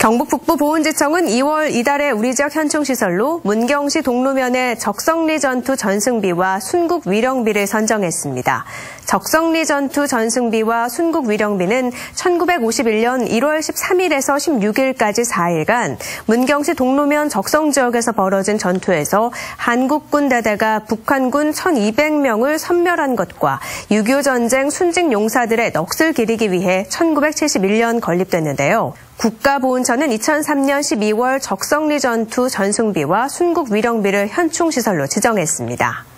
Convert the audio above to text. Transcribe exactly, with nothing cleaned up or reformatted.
경북 북부보훈지청은 이월 이달에 우리 지역 현충시설로 문경시 동로면의 적성리 전투 전승비와 순국 위령비를 선정했습니다. 적성리 전투 전승비와 순국 위령비는 천구백오십일년 일월 십삼일에서 십육일까지 사일간 문경시 동로면 적성 지역에서 벌어진 전투에서 한국군 대대가 북한군 천이백명을 섬멸한 것과 육이오 전쟁 순직 용사들의 넋을 기리기 위해 천구백칠십일년 건립됐는데요. 국가보훈처는 이천삼년 십이월 적성리 전투 전승비와 순국 위령비를 현충시설로 지정했습니다.